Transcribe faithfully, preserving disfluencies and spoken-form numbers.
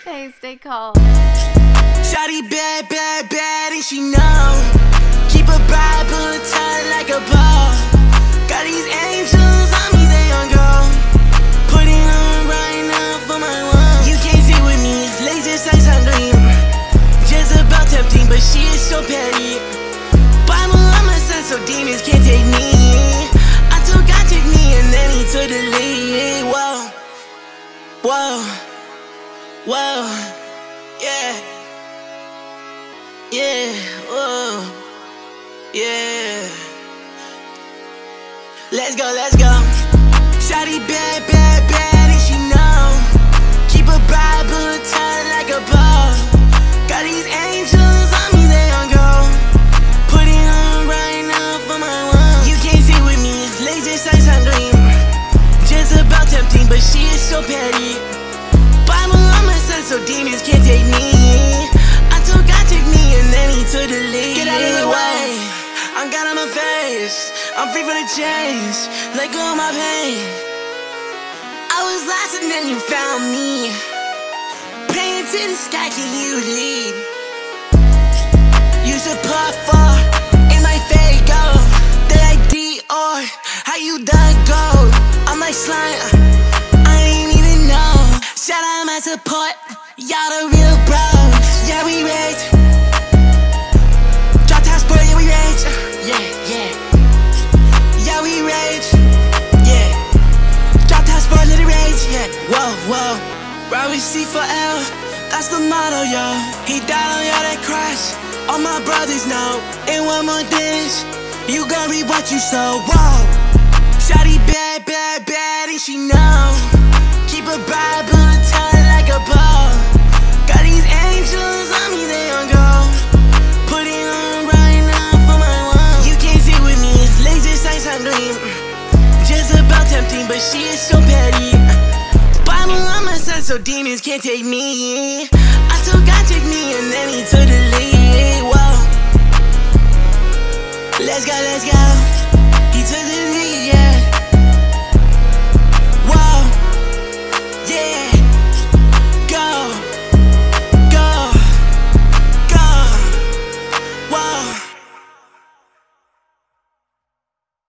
Hey, stay calm. Shawty bad, bad, bad, and she know. Keep a bride, pull her tight like a ball. Got these angels on me, they on go. Put it on right now for my one. You can't see with me, laser sights on gleam. Just about tempting, but she is so petty. Bible on my son, so demons can't take me. I told God take me, and then he took the lead. Whoa, whoa, whoa, yeah. Yeah, whoa, yeah. Let's go, let's go. Shawty bad, bad, bad, and she know. Keep a bride, pull her tight like a ball. Got these angels on me, they on go. Put it on right now for my one. You can't see with me, laser sights on gleam. Just about tempting, but she is so petty. Bible on my son, so demons can't take me. To the lead. Get out of the way, I'm God on my face. I'm free from the chains, let go of my pain. I was lost and then you found me. Praying to the sky, can you lead? Use a puff for in my fade go. They like Dior, how you done gold? I'm like slime, I ain't even know. Shout out my support, y'all the real bros. Yeah, we rage. Yeah, yeah, yeah, we rage, yeah. Drop top sport, let it rage, yeah. Whoa, whoa, ride with C four L, that's the motto, yo. He died on y'all that crash, all my brothers know. And one more dish, you gon' reap what you sow, whoa. Shawty bad, bad, bad, and she know. Keep a bride, pull her tight like a ball. Got these angels on me, they on go. Put it on right now for my one. You can't see with me, laser sights on gleam. Just about tempting, but she is so petty. Bible on my side, so demons can't take me. I told God take me, and then he took the lead.